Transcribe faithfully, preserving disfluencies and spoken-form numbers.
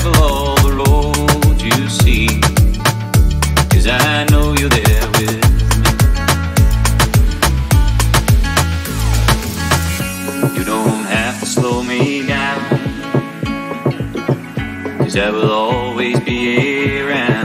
travel all the roads you see, 'cause I know you're there with me. You don't have to slow me down, 'cause I will always be around.